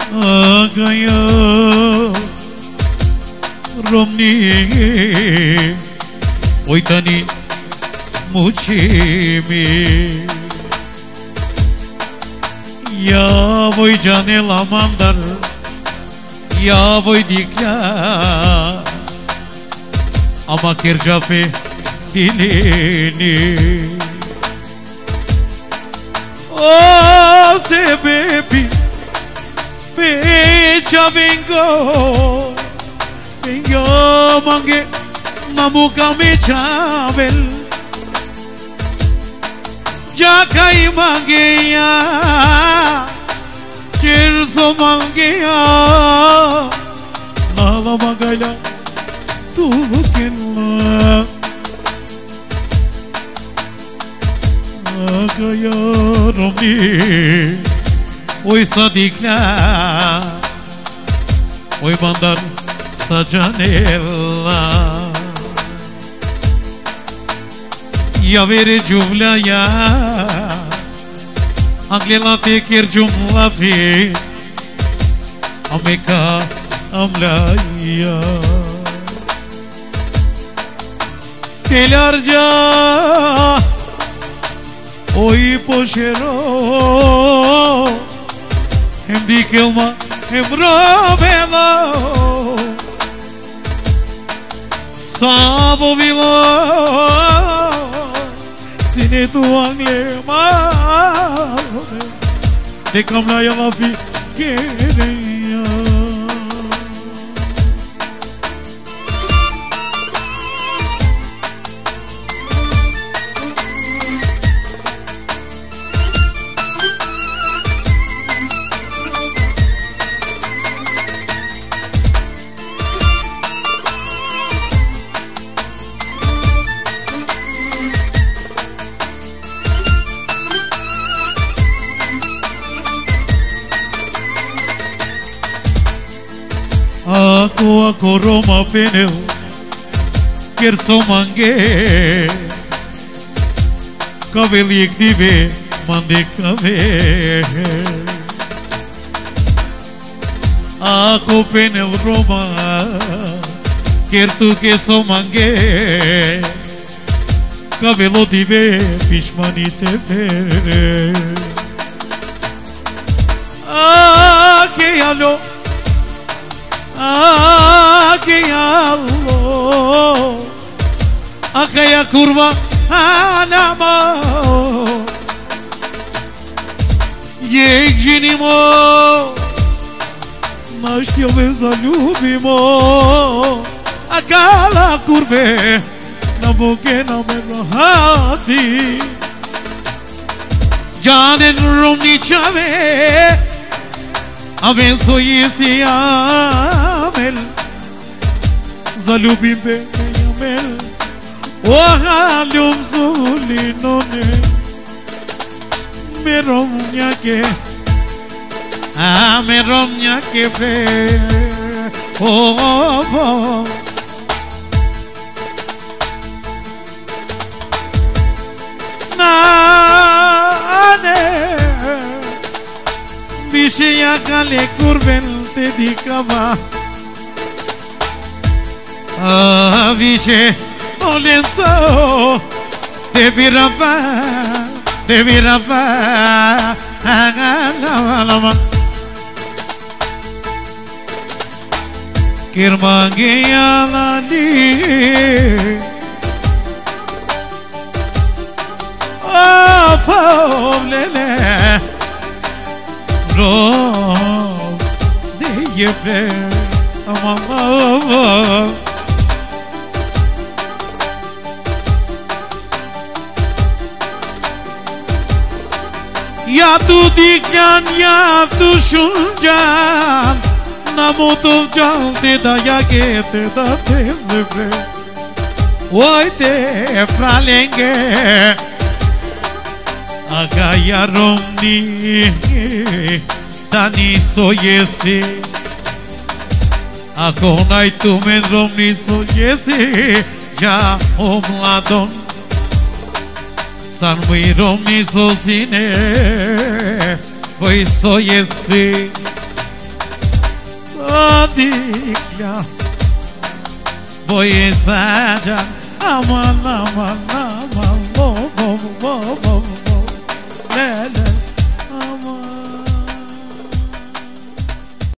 Agaya Romni Oitani Muchimi Ya voi janela mandar Ya voi dikla Ama kerjafe dilini Oh sebebi Pecha vengo Vengo mange Mamuka me chavel Jakai mange ya Chirso mange ya Nala magala Tu kenla Agaya Romni Oi sadikla Oi mandar sa janela Ya vere jumla ya Anglela te kir jumla fi Ameka amla ya Telarja Oi pochero Hem dikelma hem rovelo Sabo vilo Sine tu anglema De kamla ya mafi kereya Ako Roma penel Kerso mange Kavelik dibe mande kave Ako penel Roma Kertu keso mange Kavelo dibe pişmani tepe Ke alo Akayallo Akaya kurva anamo Jegžinimo Naštjove zaljubimo Akala kurve Na boke na meglahati Janen romničave Aven soyesi amel Zalubim be amel Ohalum zulinone Merom nyake Merom nyake fe Oh Nane Bişeya kale kurben te dikava Bişe olenso Devi rafa Agalama Kirmange yalani Lele Rom diye bre aman Ya tu dikyan ya tu şuncan Namutum çaldı da ya gete da tezbre Oy te fralenge Agaya Romni Dani soyesi Akonay tumen Romni soyesi Ja omladon Sanmui Romni sosine Voi soyesi Odiclea Boie saja Aman aman aman Bo bo bo bo